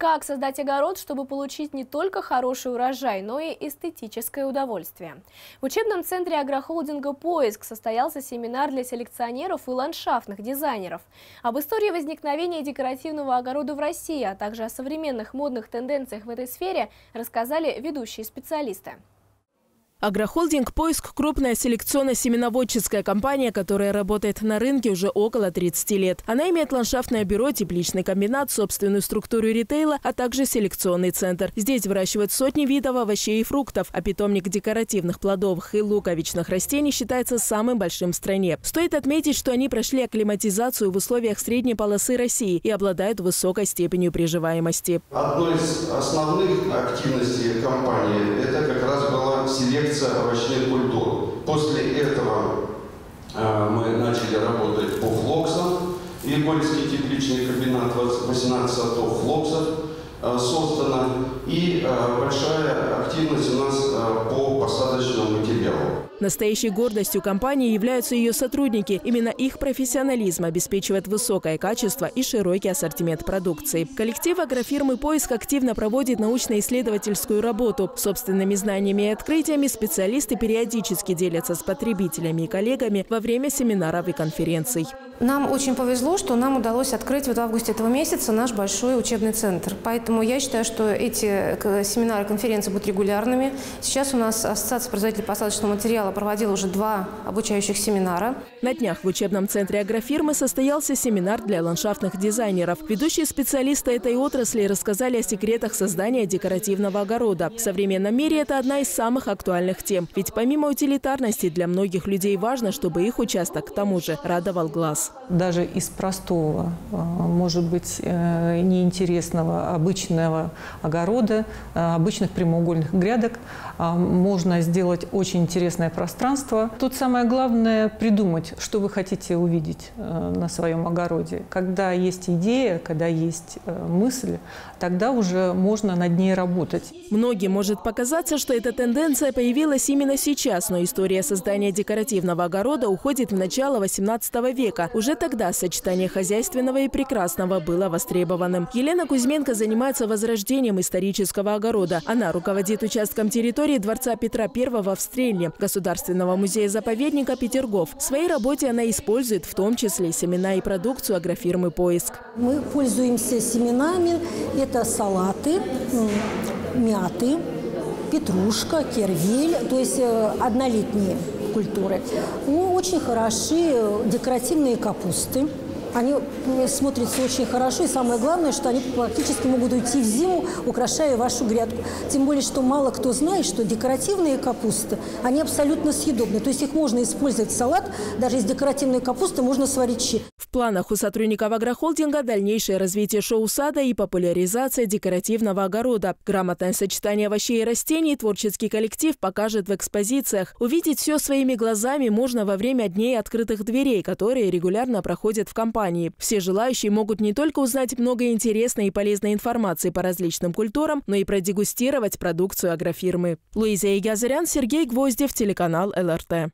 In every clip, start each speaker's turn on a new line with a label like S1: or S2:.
S1: Как создать огород, чтобы получить не только хороший урожай, но и эстетическое удовольствие? В учебном центре агрохолдинга «Поиск» состоялся семинар для селекционеров и ландшафтных дизайнеров. Об истории возникновения декоративного огорода в России, а также о современных модных тенденциях в этой сфере рассказали ведущие специалисты.
S2: Агрохолдинг «Поиск» – крупная селекционно-семеноводческая компания, которая работает на рынке уже около 30 лет. Она имеет ландшафтное бюро, тепличный комбинат, собственную структуру ритейла, а также селекционный центр. Здесь выращивают сотни видов овощей и фруктов, а питомник декоративных плодовых и луковичных растений считается самым большим в стране. Стоит отметить, что они прошли акклиматизацию в условиях средней полосы России и обладают высокой степенью приживаемости.
S3: Одной из основных активностей компании – это как раз была селекция овощных культур. После этого мы начали работать по флоксам. И Горьский тепличный комбинат, 18 сортов флоксов создано. И большая активность у нас по посадочному материалу.
S2: Настоящей гордостью компании являются ее сотрудники. Именно их профессионализм обеспечивает высокое качество и широкий ассортимент продукции. Коллектив агрофирмы «Поиск» активно проводит научно-исследовательскую работу. Собственными знаниями и открытиями специалисты периодически делятся с потребителями и коллегами во время семинаров и конференций.
S4: Нам очень повезло, что нам удалось открыть в августе этого месяца наш большой учебный центр. Поэтому я считаю, что эти семинары, конференции будут регулярными. Сейчас у нас Ассоциация производителей посадочного материала проводила уже 2 обучающих семинара.
S2: На днях в учебном центре агрофирмы состоялся семинар для ландшафтных дизайнеров. Ведущие специалисты этой отрасли рассказали о секретах создания декоративного огорода. В современном мире это одна из самых актуальных тем. Ведь помимо утилитарности для многих людей важно, чтобы их участок к тому же радовал глаз.
S5: Даже из простого, может быть, неинтересного обычного огорода, обычных прямоугольных грядок можно сделать очень интересное пространство. Тут самое главное – придумать, что вы хотите увидеть на своем огороде. Когда есть идея, когда есть мысль, тогда уже можно над ней работать.
S2: Многим может показаться, что эта тенденция появилась именно сейчас, но история создания декоративного огорода уходит в начало 18 века. Уже тогда сочетание хозяйственного и прекрасного было востребованным. Елена Кузьменко занимается возрождением исторического огорода. Она руководит участком территории дворца Петра I в Стрельне, Государственного музея-заповедника Петергоф. В своей работе она использует в том числе семена и продукцию агрофирмы «Поиск».
S6: Мы пользуемся семенами. Это салаты, мяты, петрушка, кервель, то есть однолетние культуры. Ну, очень хороши декоративные капусты. Они смотрятся очень хорошо, и самое главное, что они практически могут уйти в зиму, украшая вашу грядку. Тем более, что мало кто знает, что декоративные капусты, они абсолютно съедобны. То есть их можно использовать в салат, даже из декоративной капусты можно сварить щи.
S2: В планах у сотрудников агрохолдинга дальнейшее развитие шоу-сада и популяризация декоративного огорода. Грамотное сочетание овощей и растений творческий коллектив покажет в экспозициях. Увидеть все своими глазами можно во время дней открытых дверей, которые регулярно проходят в компании. Все желающие могут не только узнать много интересной и полезной информации по различным культурам, но и продегустировать продукцию агрофирмы. Луиза Егазарян, Сергей Гвоздев, телеканал ЛРТ.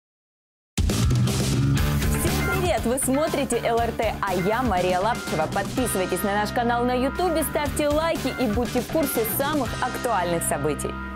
S7: Привет! Вы смотрите ЛРТ, а я Мария Лапчева. Подписывайтесь на наш канал на YouTube, ставьте лайки и будьте в курсе самых актуальных событий.